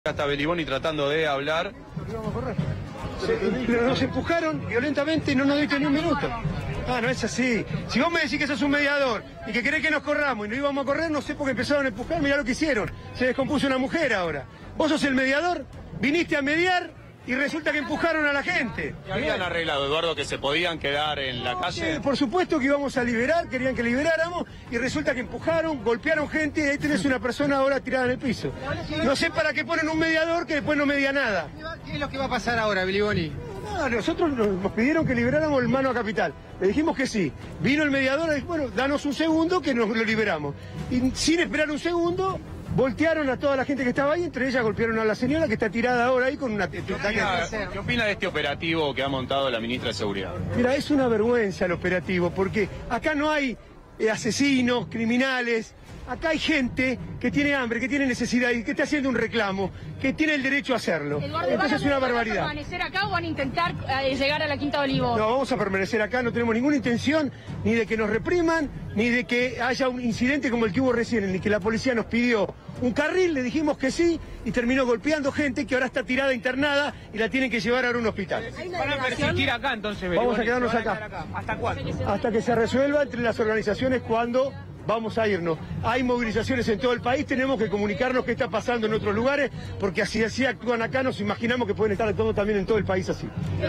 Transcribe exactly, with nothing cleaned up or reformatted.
Hasta Beliboni tratando de hablar. Se, nos empujaron violentamente y no nos diste ni un minuto. Ah, no es así. Si vos me decís que sos un mediador y que querés que nos corramos y no íbamos a correr, no sé por qué empezaron a empujar, mirá lo que hicieron. Se descompuso una mujer ahora. Vos sos el mediador, viniste a mediar y resulta que empujaron a la gente. ¿Qué habían arreglado, Eduardo, que se podían quedar en la calle? Eh, por supuesto que íbamos a liberar, querían que liberáramos y resulta que empujaron, golpearon gente y ahí tenés una persona ahora tirada en el piso. No sé para qué ponen un mediador que después no media nada. ¿Qué es lo que va a pasar ahora, Beliboni? No, nosotros nos, nos pidieron que liberáramos el mano a capital. Le dijimos que sí. Vino el mediador y dijo, bueno, danos un segundo que nos lo liberamos. Y sin esperar un segundo, voltearon a toda la gente que estaba ahí, entre ellas golpearon a la señora que está tirada ahora ahí con una... ¿Qué opina, ¿Qué opina de este operativo que ha montado la ministra de Seguridad? Mira, es una vergüenza el operativo, porque acá no hay eh, asesinos, criminales, acá hay gente que tiene hambre, que tiene necesidad y que está haciendo un reclamo, que tiene el derecho a hacerlo. Eduardo, entonces es una barbaridad. ¿Van a permanecer acá o van a intentar eh, llegar a la Quinta de Olivos? No, vamos a permanecer acá, no tenemos ninguna intención ni de que nos repriman, ni de que haya un incidente como el que hubo recién, ni que la policía nos pidió un carril, le dijimos que sí, y terminó golpeando gente que ahora está tirada, internada, y la tienen que llevar ahora a un hospital. ¿Van a persistir acá entonces, Beliboni? Vamos a quedarnos ¿Se van acá. quedar ¿Hasta cuándo? Hasta que se resuelva entre las organizaciones cuándo vamos a irnos. Hay movilizaciones en todo el país, tenemos que comunicarnos qué está pasando en otros lugares, porque así así actúan acá, nos imaginamos que pueden estar actuando también en todo el país así.